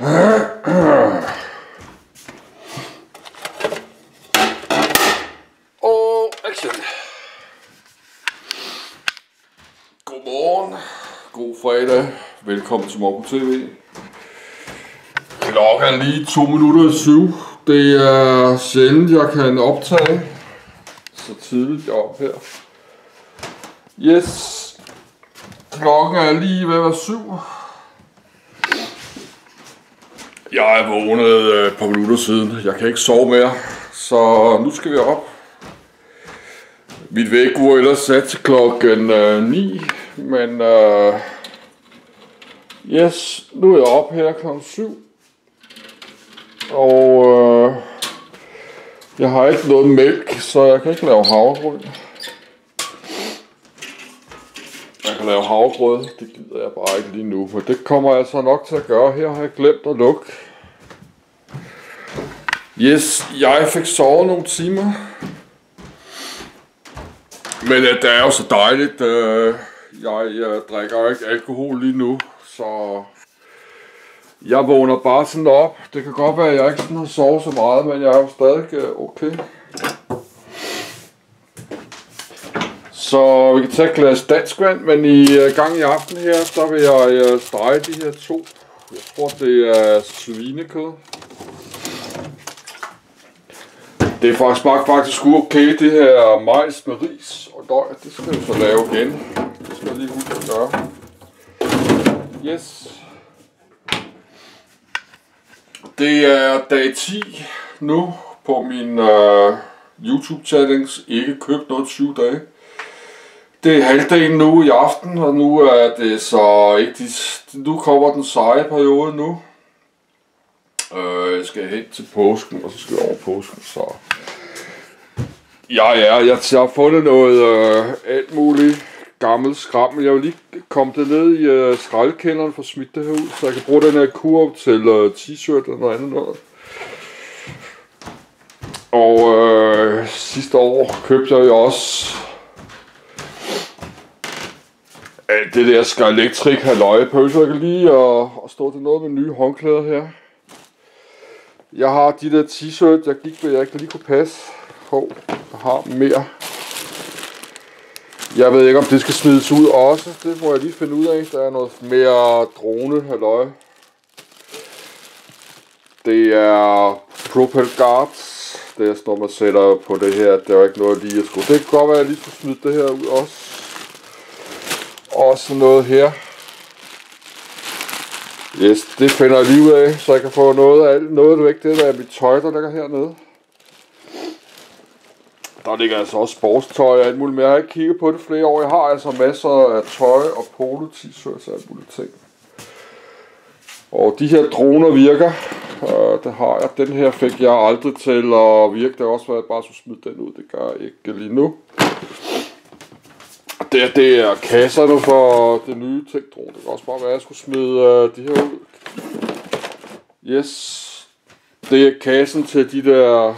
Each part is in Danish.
Og action. Godmorgen. God fredag. Velkommen til Morgen TV. Klokken er lige 7:02. Det er sjældent, jeg kan optage så tidligt op her. Yes. Klokken er lige ved at være 7. Jeg er vågnet et par minutter siden. Jeg kan ikke sove mere, så nu skal vi op. Mit vækkeur er ellers sat til klokken 9, men yes, nu er jeg op her klokken 7. Og jeg har ikke noget mælk, så jeg kan ikke lave havregryn. Jeg kan lave havregrød, det gider jeg bare ikke lige nu, men det kommer jeg altså nok til at gøre. Her har jeg glemt at lukke. Yes, jeg fik sovet nogle timer. Men det er jo så dejligt. Jeg drikker ikke alkohol lige nu, så jeg vågner bare sådan op. Det kan godt være, at jeg ikke sådan har sovet så meget, men jeg er jo stadig okay. Så vi kan tage et glas dansk vand, men i gang i aften her, så vil jeg stege de her to. Jeg tror, det er svinekød. Det er faktisk okay, det her majs med ris og løg. Det skal vi så lave igen. Det skal jeg lige huske at gøre. Yes. Det er dag 10 nu på min YouTube challenge. Ikke købt noget 20 dage. Det er halvdagen nu i aften, og nu er det så ikke nu kommer den seje periode nu. Jeg skal hen til påsken, og så skal jeg over påsken, så jeg har fundet noget alt muligt gammelt skrammel. Jeg vil lige komme det ned i skraldekælderen for at smide det her ud, så jeg kan bruge den her kurv til t-shirt og noget andet noget. Og sidste år købte jeg jo også alt det der Sky Electric halløj pølser. Jeg kan lige og stå til noget med nye håndklæder her. Jeg har de der t-shirt, jeg gik ved, jeg ikke lige kunne passe. Jeg har mere. Jeg ved ikke, om det skal smides ud også. Det må jeg lige finde ud af. Der er noget mere drone halløj. Det er Propel Guards. Det er sådan noget, man sætter på det her. Det er ikke noget lige at skulle. Det kan godt være, at jeg lige skal smide det her ud også. Og sådan noget her. Yes, det finder jeg lige ud af, så jeg kan få noget væk. Det der er mit tøj, der ligger hernede. Der ligger altså også sportstøj og alt muligt, men jeg har ikke kigget på det flere år. Jeg har altså masser af tøj og polo, t-shirts og alt muligt ting. Og de her droner virker. Det har jeg. Den her fik jeg aldrig til at virke. Det er også, at jeg bare skulle smide den ud. Det gør jeg ikke lige nu. Det er kasserne for det nye tech-drone. Det kan også bare være, at jeg skulle smide de her ud. Yes. Det er kassen til de der...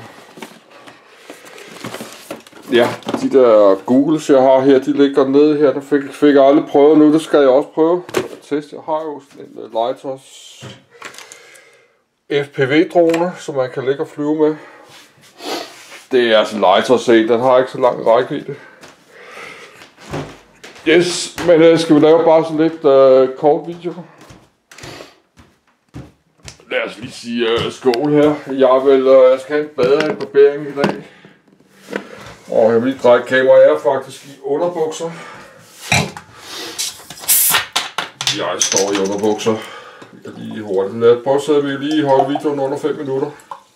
Ja, de der Googles, jeg har her, de ligger nede her. Der fik jeg aldrig prøvet nu. Det skal jeg også prøve at teste. Jeg har jo sådan en Leitos FPV-drone, som man kan ligge og flyve med. Det er altså Leitos A. Den har ikke så lang rækkevidde. Yes, men skal vi lave bare sådan lidt kort video? Lad os lige sige skål her. Jeg skal have en badebarbering i dag. Og jeg vil lige dreje kameraet. Jeg er faktisk i underbukser. Jeg står i underbukser. Vi kan lige hurtigt lade på, så vi lige holde videoen under 5 minutter.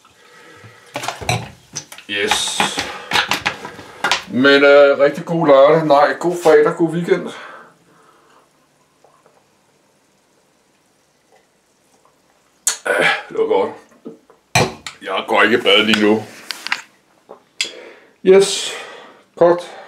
Yes. Men rigtig god lørdag. Nej, god fredag, god weekend. Det var godt. Jeg går ikke i bad lige nu. Yes. Godt.